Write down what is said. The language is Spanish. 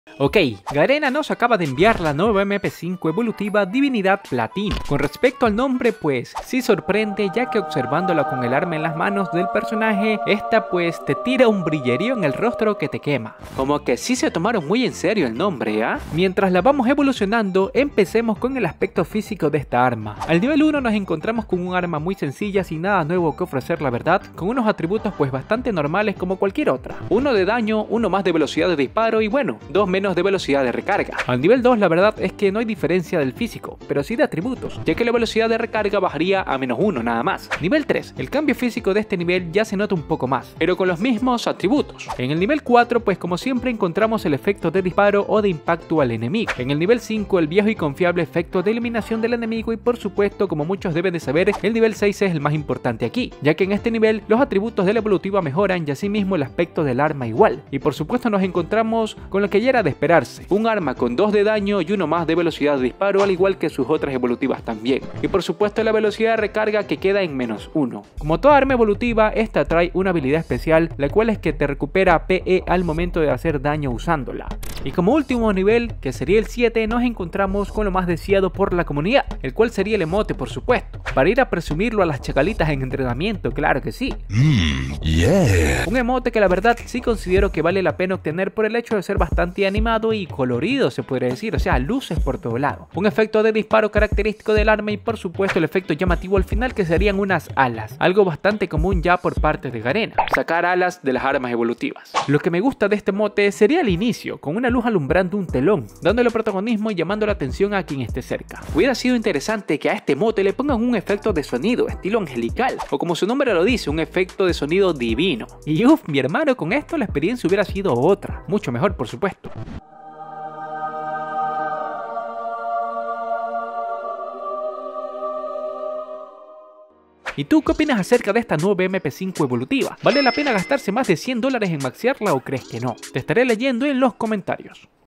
Ok, Garena nos acaba de enviar la nueva MP5 evolutiva Divinidad Platino. Con respecto al nombre, pues sí sorprende, ya que observándola con el arma en las manos del personaje, esta pues te tira un brillerío en el rostro que te quema. Como que sí se tomaron muy en serio el nombre, ¿ah? Mientras la vamos evolucionando, empecemos con el aspecto físico de esta arma. Al nivel 1 nos encontramos con un arma muy sencilla, sin nada nuevo que ofrecer la verdad, con unos atributos pues bastante normales como cualquier otra. 1 de daño, 1 más de velocidad de disparo y bueno, 2 menos de velocidad de recarga. Al nivel 2 la verdad es que no hay diferencia del físico, pero sí de atributos, ya que la velocidad de recarga bajaría a -1 nada más. Nivel 3, el cambio físico de este nivel ya se nota un poco más, pero con los mismos atributos. En el nivel 4 pues como siempre encontramos el efecto de disparo o de impacto al enemigo. En el nivel 5 el viejo y confiable efecto de eliminación del enemigo y por supuesto, como muchos deben de saber, el nivel 6 es el más importante aquí, ya que en este nivel los atributos de la evolutiva mejoran y asimismo el aspecto del arma igual. Y por supuesto nos encontramos con lo que ya era de esperarse, un arma con 2 de daño y 1 más de velocidad de disparo, al igual que sus otras evolutivas también. Y por supuesto la velocidad de recarga que queda en -1. Como toda arma evolutiva, esta trae una habilidad especial, la cual es que te recupera PE al momento de hacer daño usándola. Y como último nivel, que sería el 7, nos encontramos con lo más deseado por la comunidad, el cual sería el emote por supuesto, para ir a presumirlo a las chacalitas en entrenamiento, claro que sí. Yeah. Un emote que la verdad sí considero que vale la pena obtener por el hecho de ser bastante animado y colorido, se podría decir, o sea, luces por todo lado. Un efecto de disparo característico del arma y por supuesto el efecto llamativo al final, que serían unas alas, algo bastante común ya por parte de Garena, sacar alas de las armas evolutivas. Lo que me gusta de este emote sería el inicio, con una luz alumbrando un telón, dándole protagonismo y llamando la atención a quien esté cerca. Hubiera sido interesante que a este emote le pongan un efecto de sonido estilo angelical, o como su nombre lo dice, un efecto de sonido divino. Y uff, mi hermano, con esto la experiencia hubiera sido otra, mucho mejor por supuesto. ¿Y tú qué opinas acerca de esta nueva MP5 evolutiva? ¿Vale la pena gastarse más de $100 en maxearla o crees que no? Te estaré leyendo en los comentarios.